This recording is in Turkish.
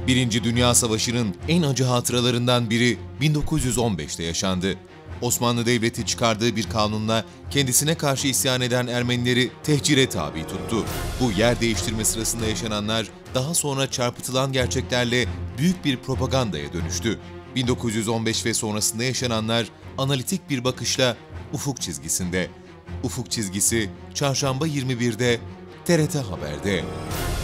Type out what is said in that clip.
Birinci Dünya Savaşı'nın en acı hatıralarından biri 1915'te yaşandı. Osmanlı Devleti çıkardığı bir kanunla kendisine karşı isyan eden Ermenileri tehcire tabi tuttu. Bu yer değiştirme sırasında yaşananlar daha sonra çarpıtılan gerçeklerle büyük bir propagandaya dönüştü. 1915 ve sonrasında yaşananlar analitik bir bakışla ufuk çizgisinde. Ufuk çizgisi Çarşamba 21'de TRT Haber'de.